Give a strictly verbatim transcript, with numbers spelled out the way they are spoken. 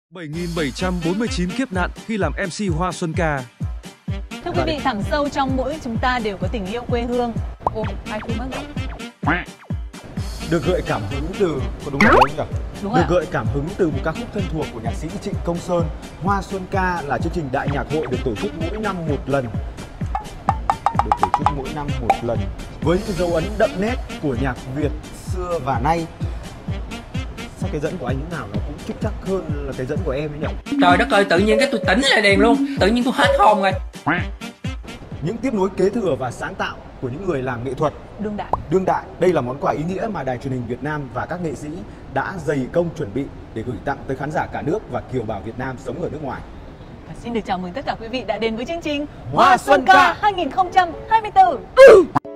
bảy nghìn bảy trăm bốn mươi chín kiếp nạn khi làm em xê Hoa Xuân Ca. Thưa quý vị, thẳm sâu trong mỗi chúng ta đều có tình yêu quê hương. Ồ, ai không mất rồi? Được gợi cảm hứng từ, có đúng không nhỉ? Đúng Được ạ. gợi cảm hứng từ một ca khúc thân thuộc của nhạc sĩ Trịnh Công Sơn. Hoa Xuân Ca là chương trình đại nhạc hội được tổ chức mỗi năm một lần. Được tổ chức mỗi năm một lần với những dấu ấn đậm nét của nhạc Việt xưa và nay. Sao cái dẫn của anh như nào nó cũng chắc chắc hơn là cái dẫn của em ấy nhỉ? Trời đất ơi, tự nhiên cái tôi tỉnh lại đèn luôn, tự nhiên tôi hết hồn rồi. Những tiếp nối kế thừa và sáng tạo của những người làm nghệ thuật Đương đại. đương đại. Đây là món quà ý nghĩa mà Đài Truyền hình Việt Nam và các nghệ sĩ đã dày công chuẩn bị để gửi tặng tới khán giả cả nước và kiều bào Việt Nam sống ở nước ngoài. Và xin được chào mừng tất cả quý vị đã đến với chương trình Hoa Xuân Ca hai nghìn không trăm hai mươi tư.